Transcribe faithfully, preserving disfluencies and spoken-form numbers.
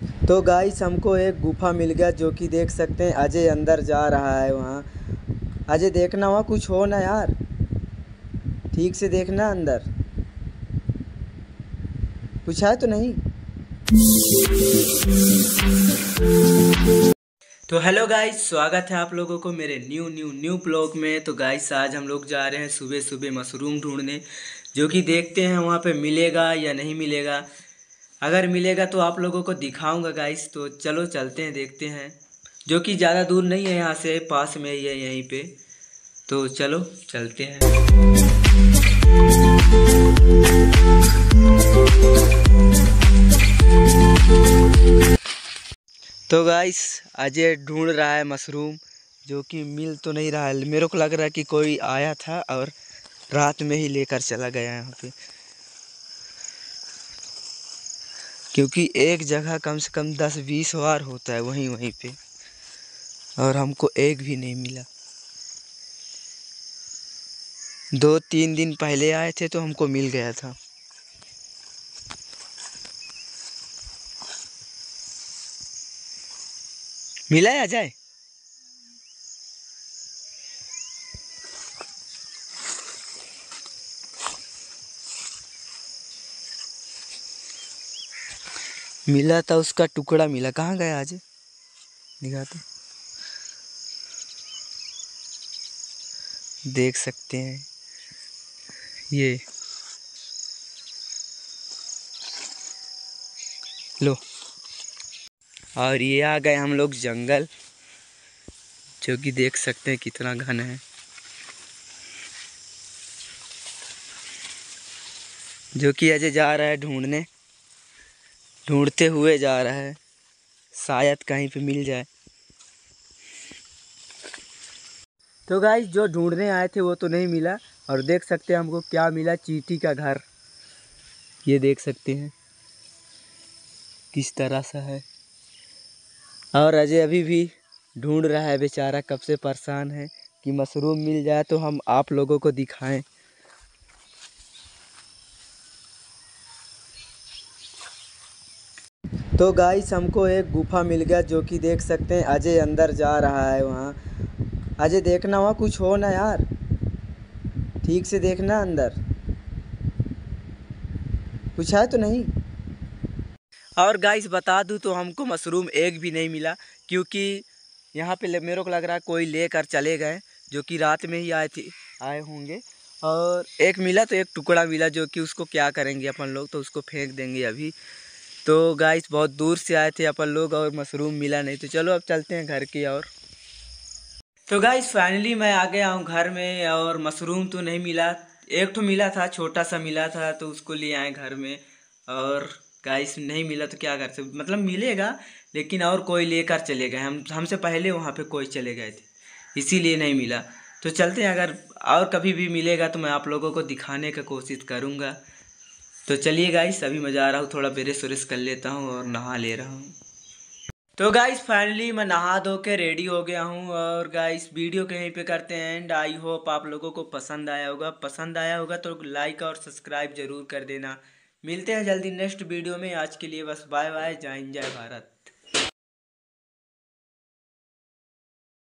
तो गाइस हमको एक गुफा मिल गया, जो कि देख सकते हैं अजय अंदर जा रहा है वहाँ। अजय देखना वहाँ कुछ हो ना यार, ठीक से देखना अंदर कुछ है तो नहीं। तो हेलो गाइस, स्वागत है आप लोगों को मेरे न्यू न्यू न्यू ब्लॉग में। तो गाइस आज हम लोग जा रहे हैं सुबह सुबह मशरूम ढूंढने, जो कि देखते हैं वहाँ पे मिलेगा या नहीं मिलेगा। अगर मिलेगा तो आप लोगों को दिखाऊंगा गाइस। तो चलो चलते हैं, देखते हैं। जो कि ज़्यादा दूर नहीं है, यहाँ से पास में ही है यहीं पे। तो चलो चलते हैं। तो गाइस अजय ढूंढ रहा है मशरूम, जो कि मिल तो नहीं रहा है। मेरे को लग रहा है कि कोई आया था और रात में ही लेकर चला गया यहाँ पे, क्योंकि एक जगह कम से कम दस बीस बार होता है वहीं वहीं पे, और हमको एक भी नहीं मिला। दो तीन दिन पहले आए थे तो हमको मिल गया था। मिला है अजय? मिला था, उसका टुकड़ा मिला। कहाँ गया अजय? दिखा तो, देख सकते हैं ये लो। और ये आ गए हम लोग जंगल, जो कि देख सकते हैं कितना घना है। जो कि अजय जा रहा है ढूंढने, ढूंढते हुए जा रहा है, शायद कहीं पे मिल जाए। तो गाइस जो ढूंढने आए थे वो तो नहीं मिला, और देख सकते हैं हमको क्या मिला, चींटी का घर। ये देख सकते हैं किस तरह सा है। और अजय अभी भी ढूंढ रहा है बेचारा, कब से परेशान है कि मशरूम मिल जाए तो हम आप लोगों को दिखाएं। तो गाइस हमको एक गुफा मिल गया, जो कि देख सकते हैं अजय अंदर जा रहा है वहाँ। अजय देखना वहाँ कुछ हो ना यार, ठीक से देखना अंदर कुछ है तो नहीं। और गाइस बता दूं तो हमको मशरूम एक भी नहीं मिला, क्योंकि यहाँ पे मेरे को लग रहा है कोई लेकर चले गए, जो कि रात में ही आए थे आए होंगे। और एक मिला तो एक टुकड़ा मिला, जो कि उसको क्या करेंगे अपन लोग, तो उसको फेंक देंगे अभी। तो गाइस बहुत दूर से आए थे अपन लोग और मशरूम मिला नहीं, तो चलो अब चलते हैं घर की ओर। तो गाइस फाइनली मैं आ गया हूँ घर में, और मशरूम तो नहीं मिला। एक तो मिला था, छोटा सा मिला था, तो उसको ले आए घर में। और गाइस नहीं मिला तो क्या कर सकते, मतलब मिलेगा लेकिन और कोई लेकर चले गए, हम हमसे पहले वहाँ पे कोई चले गए थे, इसीलिए नहीं मिला। तो चलते हैं, अगर और कभी भी मिलेगा तो मैं आप लोगों को दिखाने का कोशिश करूँगा। तो चलिए गाइस, अभी मैं जा रहा हूँ, थोड़ा ब्रश व्रश कर लेता हूँ और नहा ले रहा हूँ। तो गाइस फाइनली मैं नहा धो के रेडी हो गया हूँ, और गाइस वीडियो कहीं पे करते हैं एंड। आई होप आप लोगों को पसंद आया होगा, पसंद आया होगा तो लाइक और सब्सक्राइब जरूर कर देना। मिलते हैं जल्दी नेक्स्ट वीडियो में। आज के लिए बस बाय बाय, जय हिंद जय भारत।